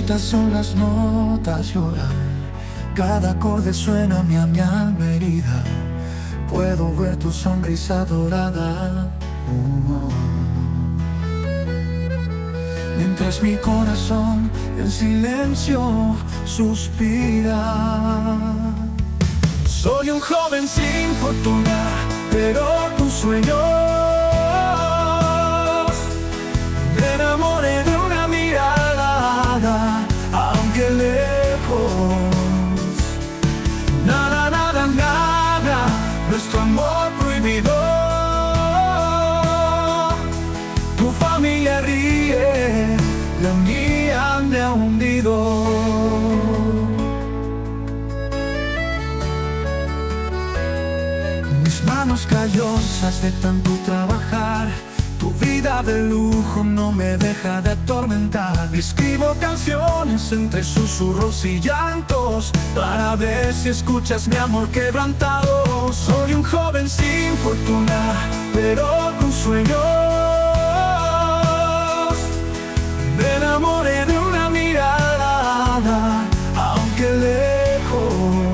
Estas son las notas, lloran. Cada acorde suena a mi alma herida. Puedo ver tu sonrisa dorada. Mientras mi corazón en silencio suspira. Soy un joven sin fortuna, pero con sueños. Me enamoré de una mirada, aunque lejos. Nada, nada, nada, nuestro amor prohibido. Tu familia ríe, la mía me ha hundido. Mis manos callosas de tanto trabajar, tu vida de lujo no me deja de atormentar. Escribo canciones entre susurros y llantos, para ver si escuchas mi amor quebrantado. Soy un joven sin fortuna, pero con sueños. Me enamoré de una mirada, aunque lejos.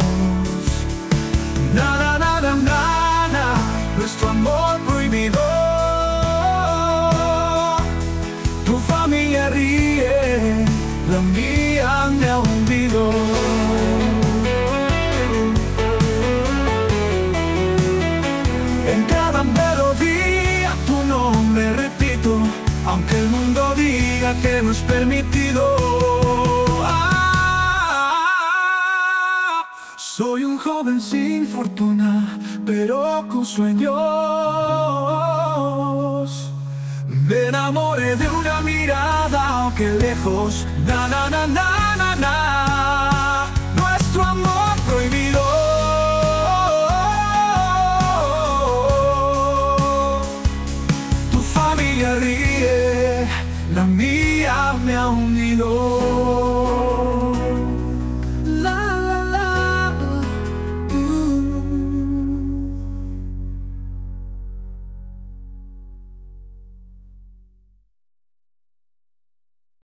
Nada, nada, nada, nuestro amor prohibido. Tu familia ríe, la mía me ha hundido. En cada melodía tu nombre repito, aunque el mundo diga que no es permitido. Soy un joven sin fortuna, pero con sueños. Me enamoré de una mirada, aunque lejos. Na, na, na, na, na, na. Nuestro amor prohibido. Tu familia ríe, la mía me ha unido.